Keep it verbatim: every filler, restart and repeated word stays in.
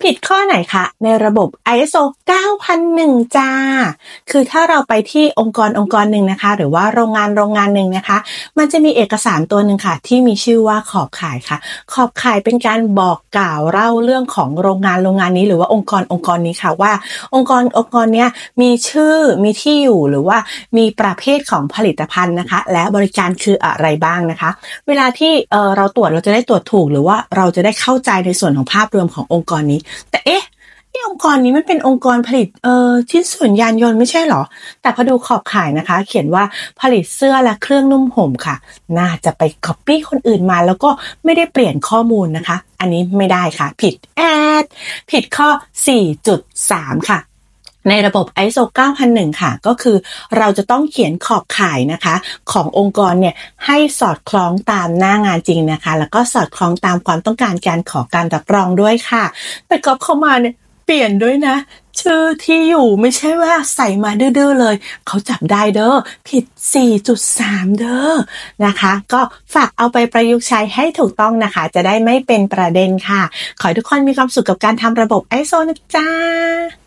ผิดข้อไหนคะในระบบ ไอ เอส โอ เก้าพันหนึ่ง จ้าคือถ้าเราไปที่องค์กรองค์กรหนึ่งนะคะหรือว่าโรงงานโรงงานหนึ่งนะคะมันจะมีเอกสารตัวหนึ่งค่ะที่มีชื่อว่าขอบข่ายค่ะขอบข่ายเป็นการบอกกล่าวเล่าเรื่องของโรงงานโรงงานนี้หรือว่าองค์กรองค์กรนี้ค่ะว่าองค์กรองค์กรเนี้ยมีชื่อมีที่อยู่หรือว่ามีประเภทของผลิตภัณฑ์นะคะและบริการคืออะไรบ้างนะคะเวลาที่เอ่อเราตรวจเราจะได้ตรวจถูกหรือว่าเราจะได้เข้าใจในส่วนของภาพรวมขององค์กรนี้แต่เอ๊ะที่องค์กรนี้มันเป็นองค์กรผลิตเอ่อชิ้นส่วนยานยนต์ไม่ใช่เหรอแต่พอดูขอบข่ายนะคะเขียนว่าผลิตเสื้อและเครื่องนุ่มห่มค่ะน่าจะไปก๊อปปี้คนอื่นมาแล้วก็ไม่ได้เปลี่ยนข้อมูลนะคะอันนี้ไม่ได้ค่ะผิดแอดผิดข้อ สี่จุดสาม ค่ะในระบบ ไอ เอส โอ เก้าพันหนึ่ง ค่ะก็คือเราจะต้องเขียนขอบข่ายนะคะขององค์กรเนี่ยให้สอดคล้องตามหน้างานจริงนะคะแล้วก็สอดคล้องตามความต้องการการขอการรับรองด้วยค่ะแต่ก๊อปเข้ามาเนี่ยเปลี่ยนด้วยนะชื่อที่อยู่ไม่ใช่ว่าใส่มาดื้อๆเลยเขาจับได้เด้อผิด สี่จุดสาม เด้อนะคะก็ฝากเอาไปประยุกต์ใช้ให้ถูกต้องนะคะจะได้ไม่เป็นประเด็นค่ะขอให้ทุกคนมีความสุขกับการทำระบบ ไอ เอส โอ นะจ๊ะ